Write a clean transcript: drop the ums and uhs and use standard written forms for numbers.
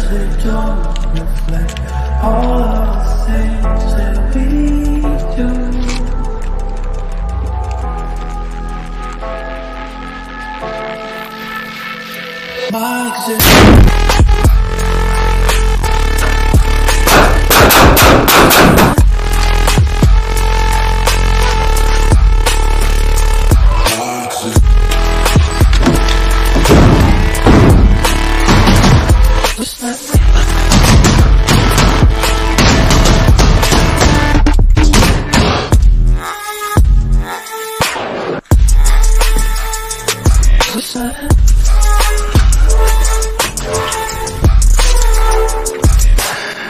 they don't reflect all of the things that we do. My existence